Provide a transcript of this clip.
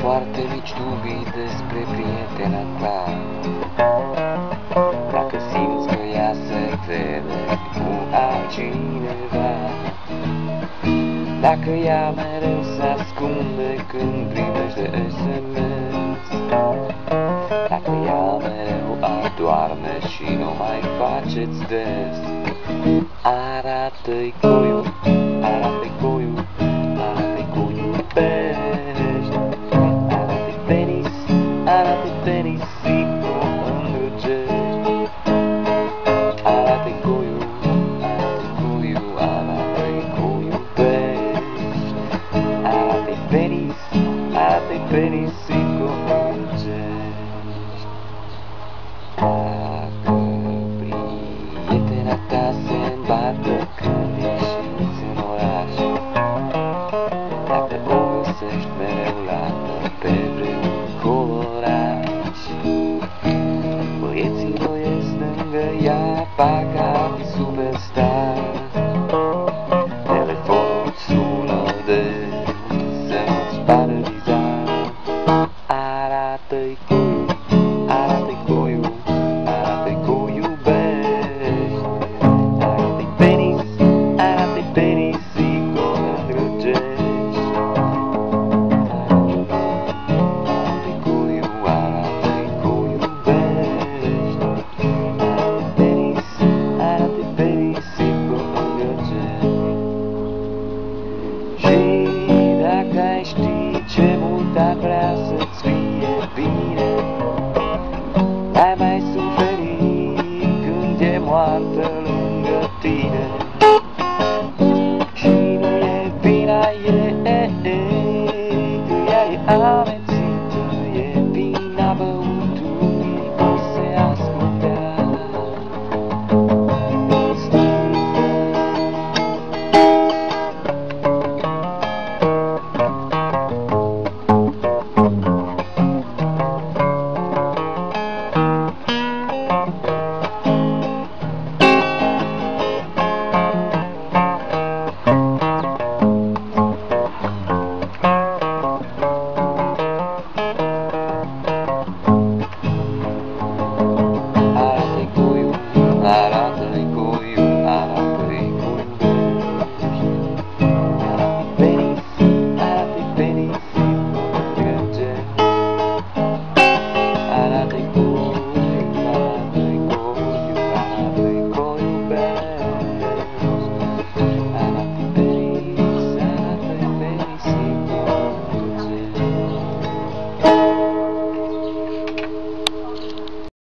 foarte mici dubii despre prietena ta. Dacă simți că ea se vede cu altcineva, dacă ea mereu se ascunde când primește SMS, dacă ea mereu adorme și nu mai faceți des, arată-i coiul, arată-i coiul, arată-i cu iubești, arată-i penis, arată-i penisii cu îndrăgești, arată-i coiul, arată-i coiul, arată-i cu iubești, arată-i penis, arată-i penisii cu îndrăgești. Dacă prietena ta se îmbată când ieșiți în oraș, dacă o găsești mereu lată pe vreun coloraș, băieții voiesc lângă ea, parcă